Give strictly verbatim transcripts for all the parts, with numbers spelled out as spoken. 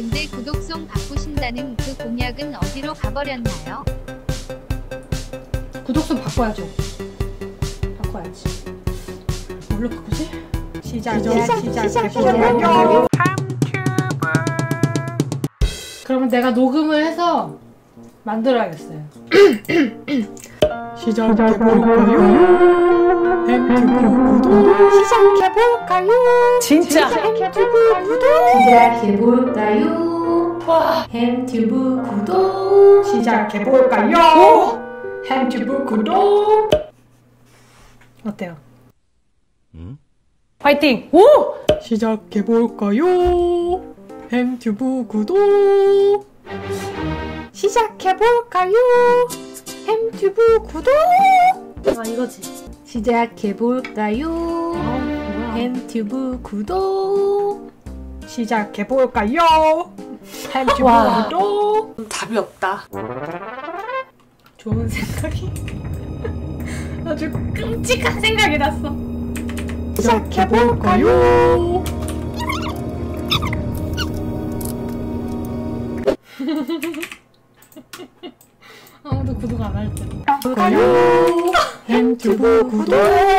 근데 구독송 바꾸신다는 그 공약은 어디로 가버렸나요? 구독송 바꿔야죠. 바꿔야지. 뭘로 바꾸지? 시작이죠. 시작. 시작해볼까요? 그러면 내가 녹음을 해서 만들어야겠어요. 시작해볼까요? 햄튜브 구독 시작해볼까요? 진짜 햄튜브 구독 시작해볼까요? 와 햄튜브 구독 시작해볼까요? 햄튜브 구독 어때요? 응? 화이팅! 오! 시작해볼까요? 햄튜브 구독 시작해볼까요? 햄튜브 구독 아 이거지. 시작해볼까요? 아, 햄튜브 구독 시작해볼까요? 햄튜브 와. 구독 답이 없다. 좋은 생각이 아주 끔찍한 생각이 났어. 시작해볼까요? 아무도 구독 안 할 때. 볼까요? 햄튜브 구독.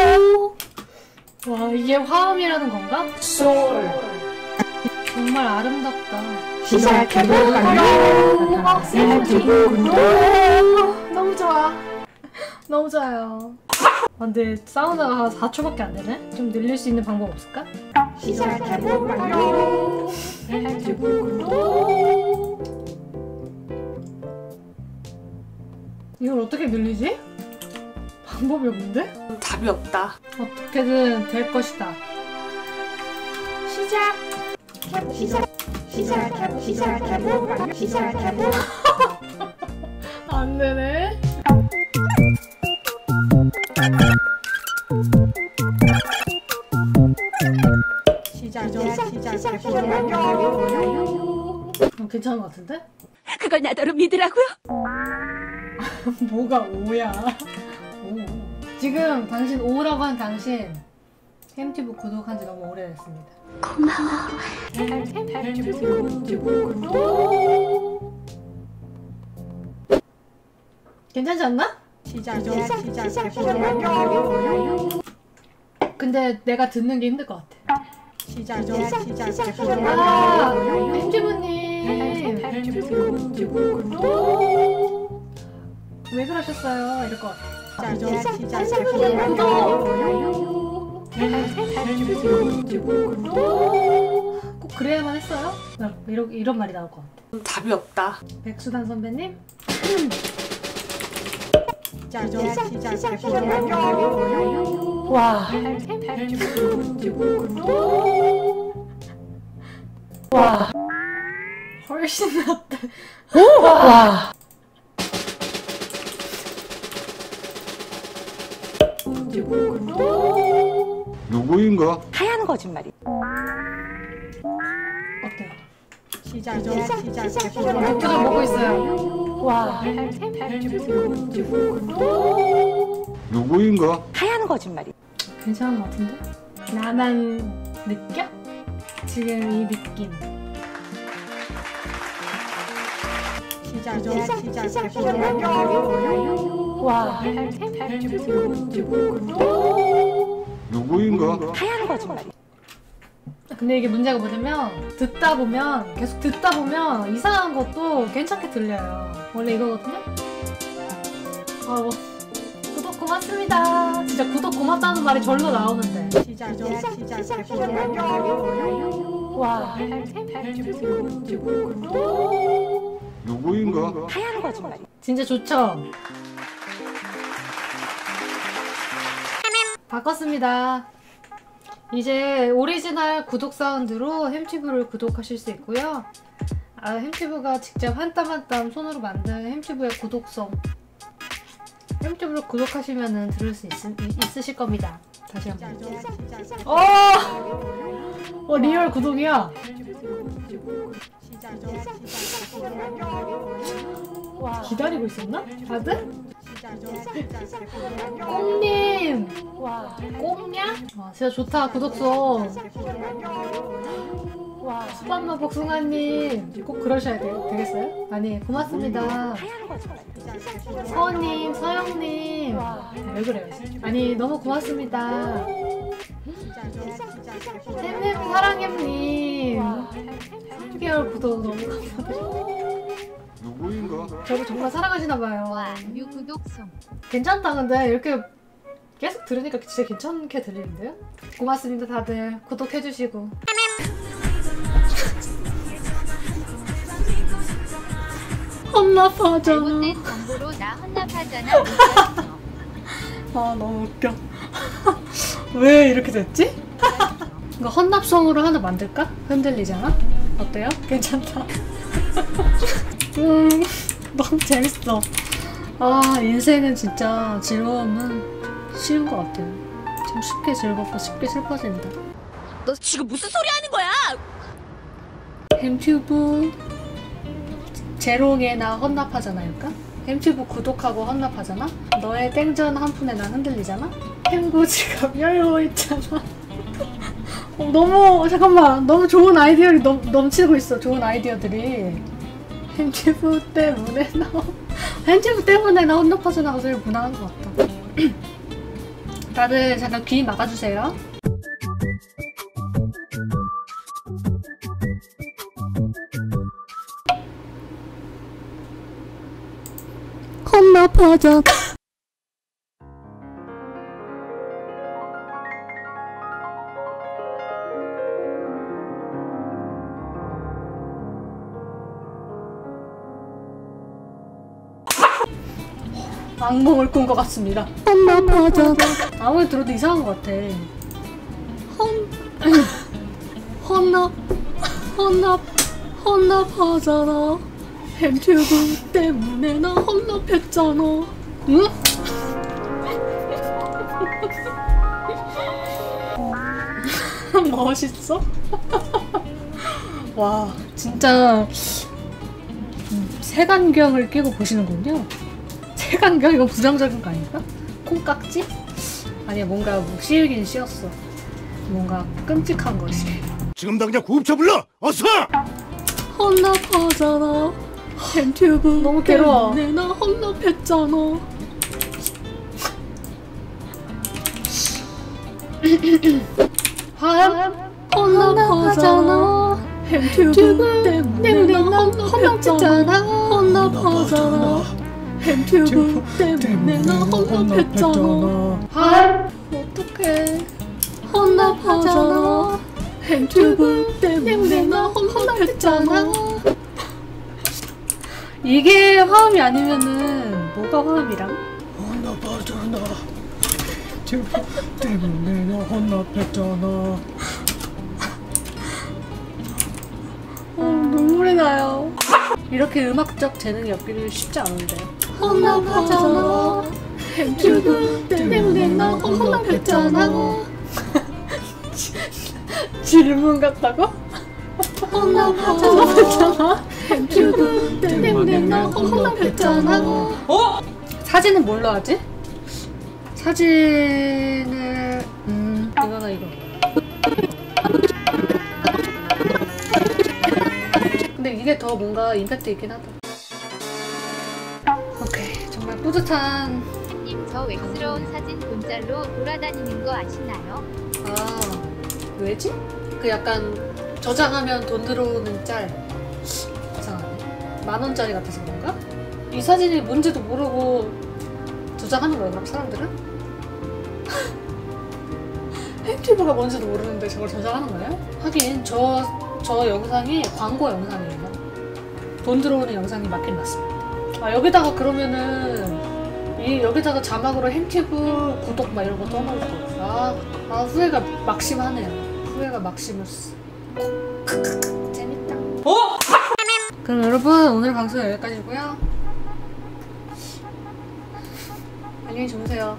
와 이게 화음이라는 건가? 솔 정말 아름답다. 시작해볼까요? 햄튜브 구독. 너무 좋아. 너무 좋아요. 아, 근데 사운드가 사 초밖에 안 되네? 좀 늘릴 수 있는 방법 없을까? 시작해볼까요? 햄튜브 구독. 이걸 어떻게 늘리지? 방법이 없는데? 답이 없다. 어떻게든 될 것이다. 시작! 시작 시작해 시작해볼까요? 시작해볼 안 되네. 시작이죠. 시작해볼까요? 어, 괜찮은 것 같은데? 그걸 나더러 믿으라고요? 뭐가 오야? 오. 지금 당신 오라고 한 당신 햄튜브 구독한 지 너무 오래됐습니다. 고마워. 햄튜브 구독. 괜찮지 않나? 시작이죠. 시작해볼까요? 근데 내가 듣는 게 힘들 것 같아. 시작이죠. 시작해볼까요? 아, 햄튜브님. 햄튜브 구독. 왜 그러셨어요? 이럴 것 같아. 시작이죠. 시작해볼까요? 햄튜브 구독. 꼭 그래야만 했어요? 나 이런, 이런 말이 나올 것 같아. 답이 없다. 백수단 선배님? 와 와 훨씬 낫다. 와 누구인가? 하얀 거짓말이 어때요? 시작이죠. 시작해볼까요? 독주를 먹고 있어요. 와 누구인가? 하얀 거짓말이 괜찮은 것 같은데? 나만 느껴? 지금 이 느낌. 시작이죠. 시작해볼까요? 와 누구인가? 하얀 거짓말이 근데 이게 문제가 뭐냐면 듣다 보면 계속 듣다 보면 이상한 것도 괜찮게 들려요. 원래 이거거든요? 아 뭐 구독 고맙습니다. 진짜 구독 고맙다는 말이 절로 나오는데. 시작이죠. 시작해볼까요? 와 누구인가? 하얀 거짓말이 진짜 좋죠? 바꿨습니다. 이제 오리지널 구독 사운드로 햄튜브를 구독하실 수 있고요. 아, 햄튜브가 직접 한 땀 한 땀 손으로 만든 햄튜브의 구독송 햄튜브를 구독하시면 들을 수 있, 있으실 겁니다. 다시 한번. 어! 어 리얼 구독이야. 기다리고 있었나? 다들? 꽁님! 와 꽁냐? 와 진짜 좋다 구독송. 와, 수밤마 복숭아님 꼭 그러셔야 돼요. 되겠어요? 아니 고맙습니다. 하얀 거짓말이지. 서원님, 서영님 왜 그래요? 아니 너무 고맙습니다. 햄햄 사랑햄님 삼 개월 구독 너무 감사드려요. 누구인가? 저를 정말 사랑하시나봐요. 와, 뮤 구독성. 괜찮다. 근데 이렇게 계속 들으니까 진짜 괜찮게 들리는데요? 고맙습니다 다들 구독해주시고. 헌납하잖아. 잘못된 정보로 나 헌납하잖아. 못했어. 아 너무 웃겨. 왜 이렇게 됐지? 이거 헌납성으로 하나 만들까? 흔들리잖아? 어때요? 괜찮다. 음 너무 재밌어. 아 인생은 진짜 즐거움은 쉬운 것 같아요. 좀 쉽게 즐겁고 쉽게 슬퍼진다. 너 지금 무슨 소리 하는 거야? 햄튜브 제롱에 나 헌납하잖아요까? 햄튜브 구독하고 헌납하잖아? 너의 땡전 한 푼에 나 흔들리잖아? 햄고지갑 열고 있잖아. 어, 너무 잠깐만 너무 좋은 아이디어들이 넘, 넘치고 있어. 좋은 아이디어들이. 햄튜브 때문에 나 햄튜브 때문에 나 헌납하잖아가 제일 무난한 것 같다. 다들 잠깐 귀 막아주세요. 헌납하자. 악몽을 꾼 것 같습니다. 헌납하자. 아무리 들어도 이상한 것 같아. 헌 헌납 헌납 헌납하잖아. 햄튜브 때문에 나 헌납했잖아. 응? 멋있어? 와 진짜 색안경을 끼고 보시는군요. 색안경? 이거 부정적인 거 아닌가? 콩깍지? 아니야 뭔가 뭐 씌우긴 씌웠어. 뭔가 끔찍한 것이. 지금 당장 구급차 불러! 어서! 헌납하잖아. 햄튜브 너무 괴로워. 때문에 나 헌납했잖아. 하 헌납하잖아. 햄튜브 때문에 나 헌납했잖아. 헌납하잖아. 햄튜브 때문에 나 헌납했잖아. 하 어떡해. 헌납하잖아. 햄튜브 때문에 나 헌납했잖아. 이게 화음이 아니면은 뭐가 화음이랑? 헌납하잖아. 튜브 때문에 나 헌납했잖아. 어, 눈물이 나요. 이렇게 음악적 재능이 없기는 쉽지 않은데. 헌납하잖아. 햄튜브 때문에 나 헌납했잖아. 질문 같다고? 헌납하잖아. 햄튜브 때문에 나 헌납했잖아. 어? 사진은 뭘로 하지? 사진을 음 이거나 이거. 근데 이게 더 뭔가 임팩트 있긴 하다. 오케이 정말 뿌듯한. 님 저 웩스러운 사진 본짤로 돌아다니는 거 아시나요? 아 왜지? 그 약간 저장하면 돈 들어오는 짤. 이상하네. 만 원짜리 같아서 그런가? 이 사진이 뭔지도 모르고 저장하는 거야 그럼 사람들은? 햄튜브가 뭔지도 모르는데 저걸 저장하는 거예요? 하긴 저, 저 영상이 광고 영상이에요. 돈 들어오는 영상이 맞긴 맞습니다. 아 여기다가 그러면은 이 여기다가 자막으로 햄튜브 구독 막 이런 거 떠놓을 거. 아, 아 후회가 막심하네요. 후회가 막심했어. 크크크 재밌다. 어? 그럼 여러분 오늘 방송 여기까지고요. 안녕히 주무세요.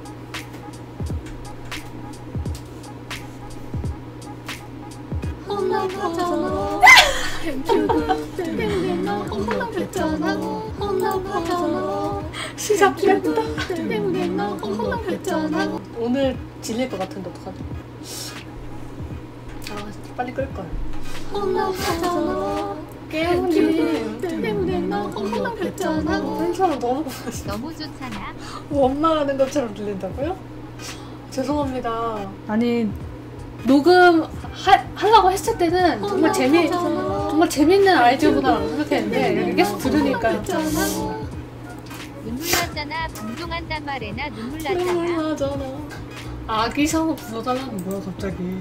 헌납하잖아. 햄튜브 때문에 나 헌납했잖아. 헌납하잖아. 시작됐다. 때문에 나 헌납했잖아. 오늘 질릴 것 같은데 어떡하지? 아 빨리 끌걸. 혼나잖아. 깨우님 때문에 나 혼나했잖아. 한 사람 너무 너무 좋잖아. 엄마 하는 것처럼 들린다고요? 죄송합니다. 아니 녹음 하, 하려고 했을 때는 정말 재미 정말 재밌는 아이디어구나 생각했는데 계속 들으니까 눈물 났잖아. 방종한단 말에나 눈물 났잖아. 놀라잖아. 아기 상어 불러달라는 뭐야 갑자기?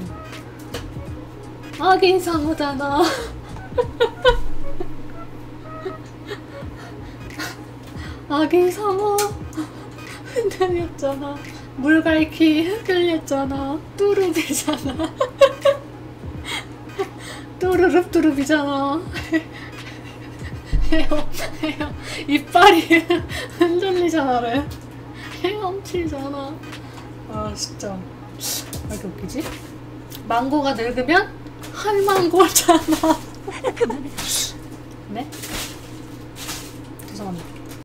아기 상어잖아. 아기 상어 흔들렸잖아. 물갈퀴 흔들렸잖아. 뚜루비잖아. 뚜루룹 뚜루비잖아. 헤엄 헤엄 이빨이 흔들리잖아래. 헤엄치잖아. 아 진짜 왜 이렇게 웃기지? 망고가 늙으면 할망고잖아. 네? 죄송합니다.